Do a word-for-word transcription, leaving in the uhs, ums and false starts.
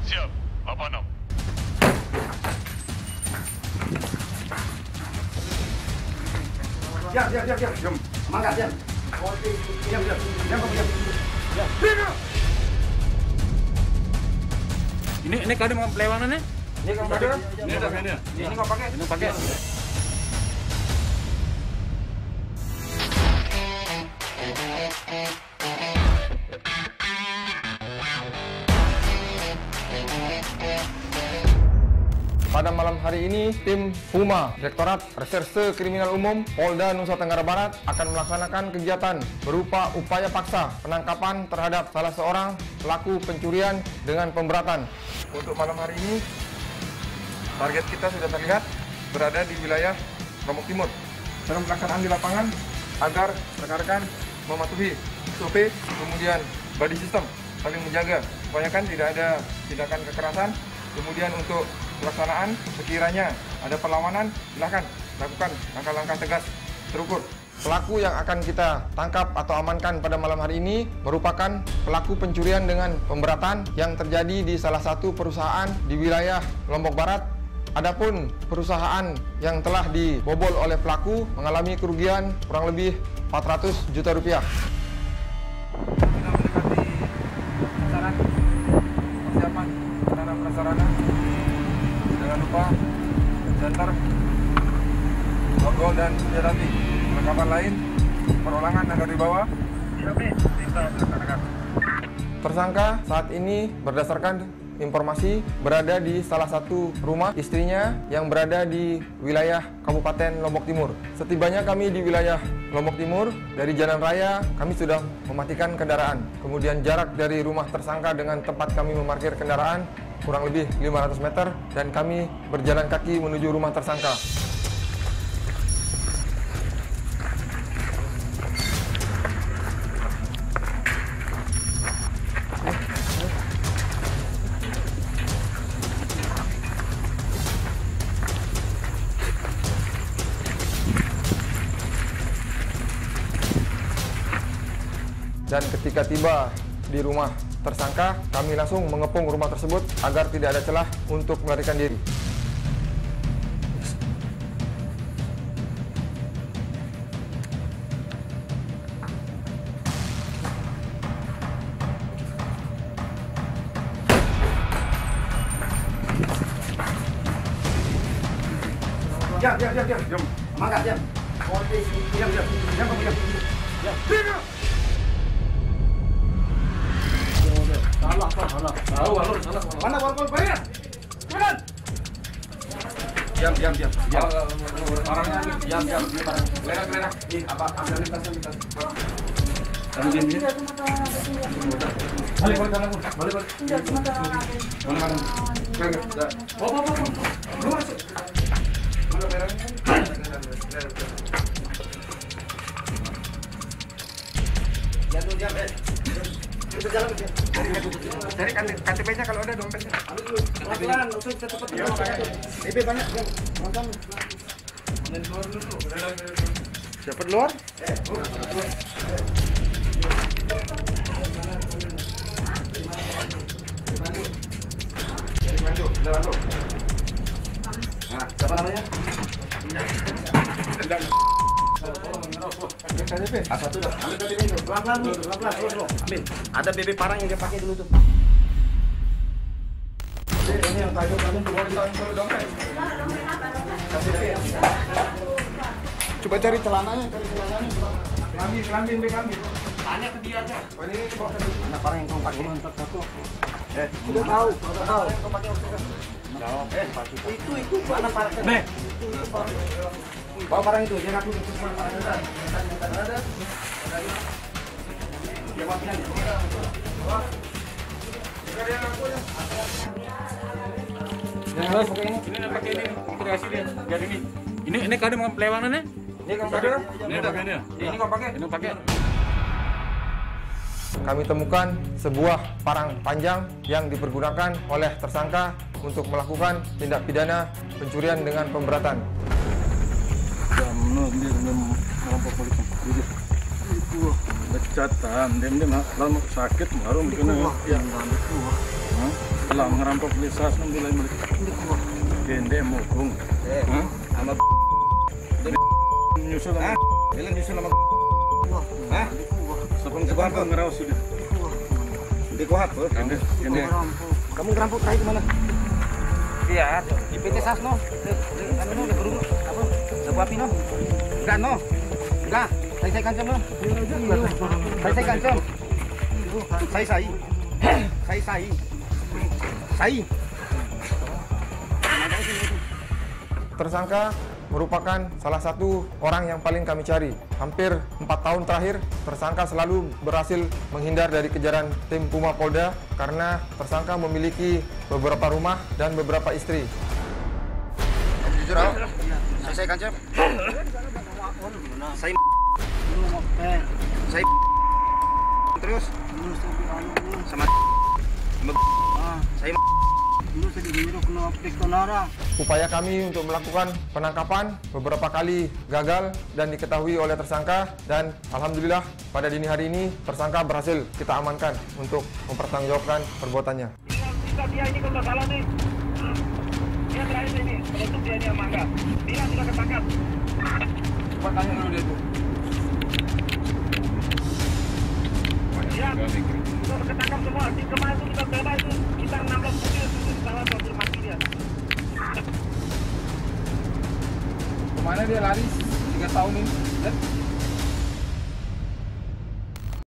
Siap, Bapak enam. Diam, diam, diam, diam. Diam. Semangat, diam. Diam, diam. Diam, kamu diam. Diam. Diam. Ini ini kado mau pelewangannya? Ini kamu pakai? Ini ada ini. Ini kamu pakai? Ini pakai. Pada malam hari ini, tim Puma, Direktorat Reserse Kriminal Umum, Polda Nusa Tenggara Barat akan melaksanakan kegiatan berupa upaya paksa penangkapan terhadap salah seorang pelaku pencurian dengan pemberatan. Untuk malam hari ini, target kita sudah terlihat berada di wilayah Lombok Timur. Dalam pelaksanaan di lapangan agar rekan-rekan mematuhi S O P, kemudian body system, saling menjaga, upayakan tidak ada tindakan kekerasan. Kemudian untuk pelaksanaan, sekiranya ada perlawanan, silakan lakukan langkah-langkah tegas terukur. Pelaku yang akan kita tangkap atau amankan pada malam hari ini merupakan pelaku pencurian dengan pemberatan yang terjadi di salah satu perusahaan di wilayah Lombok Barat. Adapun perusahaan yang telah dibobol oleh pelaku mengalami kerugian kurang lebih empat ratus juta rupiah. Kita mendekati sasaran, persiapan sarana prasarana. Jangan lupa center, logo dan senjata api. Perlengkapan lain, perorangan agar dibawa. Bisa dilaksanakan. Tersangka saat ini berdasarkan informasi berada di salah satu rumah istrinya yang berada di wilayah Kabupaten Lombok Timur. Setibanya kami di wilayah Lombok Timur, dari jalan raya kami sudah mematikan kendaraan. Kemudian jarak dari rumah tersangka dengan tempat kami memarkir kendaraan kurang lebih lima ratus meter dan kami berjalan kaki menuju rumah tersangka. Dan ketika tiba di rumah tersangka, kami langsung mengepung rumah tersebut agar tidak ada celah untuk melarikan diri. Diam, diam, diam, diam. Diam. Semangat, diam. Diam, diam. Diam, kamu diam. Diam. Diam. Salah, salah, salah. Tahu, salah, salah. Mana warga bayar? Kanan. Diam, diam, diam. Diam. Orangnya diam, diam. Lerak, lerak. Ih, apa? Ambil tasnya, ambil tasnya. Kamu diam, diam. Balik, balik, balik. Balik, balik. Mana, mana? Oh, oh, oh. Keluar masuk. Mana leraknya? Diam, diam, eh. Berjalan dia. Cari K T P-nya kalau ada dompetnya. Pelan-pelan, usut cepat. D P banyak kan. Nonton. Main keluar dulu. Siapa keluar? Eh, Jadi maju, udah lalu. Nah, siapa namanya? Tidak. K T P. A satu dah. Ambil K T P itu. Pelan-pelan dulu, pelan-pelan, terus, ambil. Ada B B parang yang dia pakai dulu tuh. Ini yang kayu-kayu keluar di tahun baru dompet. K T P. Coba cari celananya, cari celananya. Kelambi, kelambi, kelambi. Tanya ke dia aja. Oh, ini kok ada parang yang kamu pakai. Mantap satu. Eh, sudah tahu, sudah tahu. Kamu pakai apa? Jawab. Eh, itu itu mana parang? Nih. Bawa barang itu, dia ngaku itu semua barang kita. Ada. Dia makan. Bawa. Jika dia ngaku ya. Jangan pakai ini. Ini pakai ini. Kreasi dia. Biar ini. Ini ini kado mau pelewangannya? Ini kamu pakai. Ini ada ini. Ini kamu pakai. Ini pakai. Kami temukan sebuah parang panjang yang dipergunakan oleh tersangka untuk melakukan tindak pidana pencurian dengan pemberatan. Benar, dia merampok balik tempat diri. Itu becatan, dia dia lama sakit baru mungkin ya. Lah ngerampok desa sembilan mereka. Gende mukung. Eh, Hah? sama Nyusul Hah? lah. Bilang justru nama Hah? Sepeng sepeng kau ngeraus sudah. Di kuhat, bro. Gende, gende. Kamu ngerampok terakhir kemana? Iya, di P T Sasno. Anu no, di burung apa? Sebuah api no. Enggak no. Enggak. Saya saya kancam no. Saya saya kancam. Sai sai. Sai sai. Sai. Tersangka merupakan salah satu orang yang paling kami cari. Hampir empat tahun terakhir, tersangka selalu berhasil menghindar dari kejaran tim Puma Polda karena tersangka memiliki beberapa rumah dan beberapa istri. Kamu jujur, Al? Sai sai kancam. Sai. Sai. Terus sama saya Upaya kami untuk melakukan penangkapan beberapa kali gagal dan diketahui oleh tersangka, dan alhamdulillah pada dini hari ini tersangka berhasil kita amankan untuk mempertanggungjawabkan perbuatannya. Dia ini kalau salah nih, dia terakhir ini, untuk dia ini yang mangga, dia sudah ketangkap. Coba tanya dulu dia tuh. Ya, sudah ketangkap semua. Di kemarin itu kita bebas itu, kita enam belas mobil itu salah konfirmasi dia. Kemana dia lari tiga tahun ini?